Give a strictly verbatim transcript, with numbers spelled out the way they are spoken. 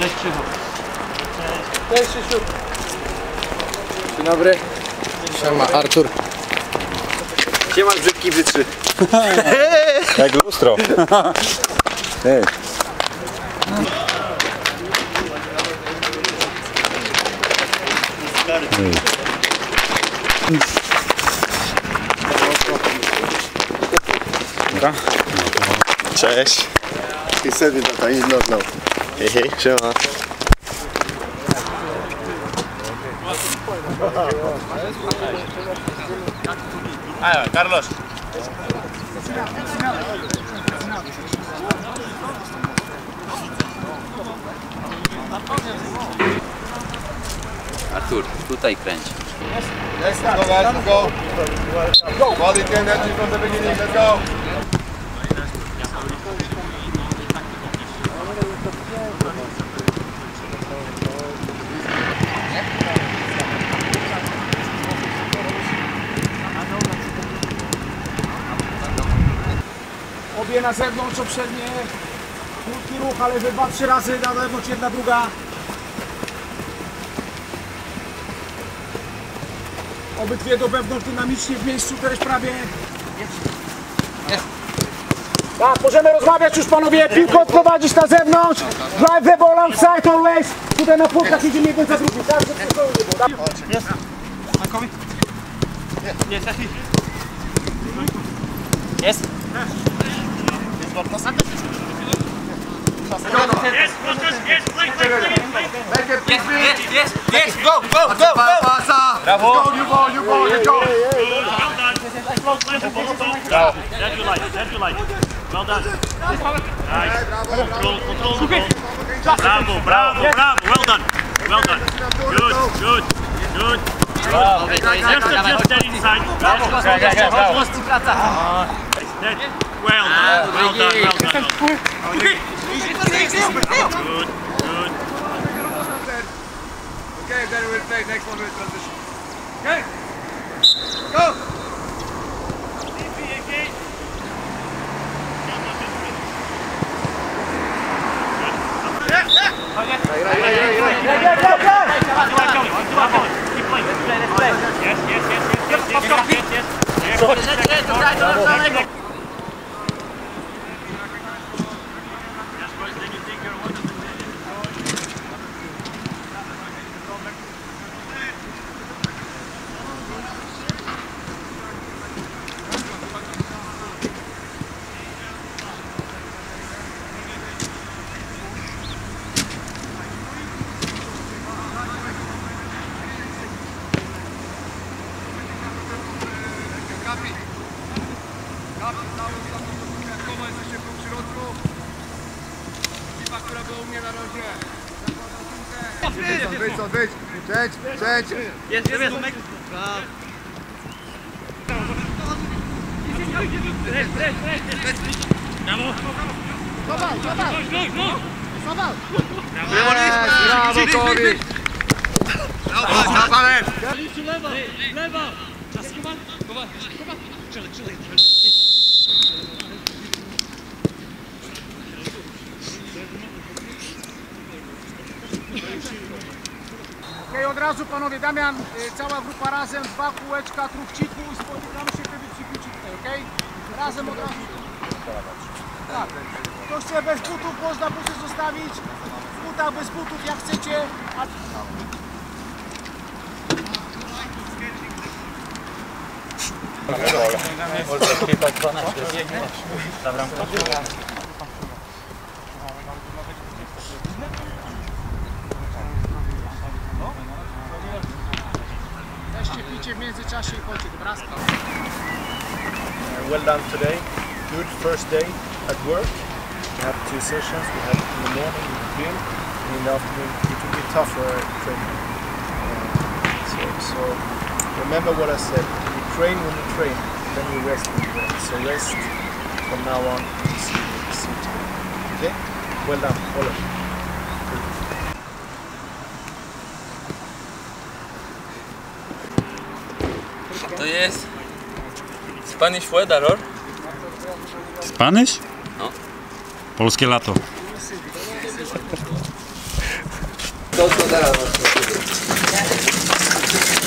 Cześć Krzychu. Cześć Krzysiu. Dzień dobry. Siema Artur. Siema brzydki brzydszy. Jak lustro. Hey. Dobra. Cześć. I sobie tata, i no, hej, hej, siema. Ahí va, Carlos. Artur, tutaj kręć. Let's go guys, let's go. Go. Quality energy from the beginning, let's go. Obie na zewnątrz, poprzednie. Krótki ruch, ale we dwa, trzy razy na zewnątrz, jedna, druga. Obydwie do wewnątrz dynamicznie w miejscu też prawie. Tak, możemy rozmawiać już panowie, piłkę odprowadzić na zewnątrz. Drive the ball outside always. Tutaj na płotkach idziemy jeden za drugim. Tak, żeby to nie było. Jest. Markowi? Jest. Jest. Jest, jest, jest, go, go, go, go! Brawo! You go, you go, you go! Bravo. That you like, that you like. Well done. Nice. Control, control the ball. Bravo, bravo, bravo. Well done. Well done. Good, good, good. Just adjust that inside. Bravo. That. Well done, well done, well done. Good, good. Okay, then we'll play next one with transition. Okay? Go! Yes, yes, yes, yes, yes, yes, yes. Wyjdź, wyjdź, przejdź, przejdź. Jest, jest, jest. Brawo. Zobacz, zobacz. Zobacz. Brawo, Kobi. Brawo, Zapałem. Lewa, lewa. Okej, od razu panowie, Damian, y, cała grupa razem, dwa kółeczka, truchciku i spotykamy się wtedy przy piłci tutaj, okej? Razem od razu. Tak. Kto chce bez butów, można buty zostawić. W butach, bez butów, jak chcecie. A... Weźcie, picie w międzyczasie i chodźcie, dobra? Well done today. Good first day at work. We had two sessions. We had in the morning in the gym, and in the afternoon it will be tougher training. Uh, so, so remember what I said. You train when you train, then you rest when you rest. So rest from now on. See, see today. Okay? Well done, all of you. To jest Spanish weather, or? Spanish? No. Polskie lato. To co teraz masz?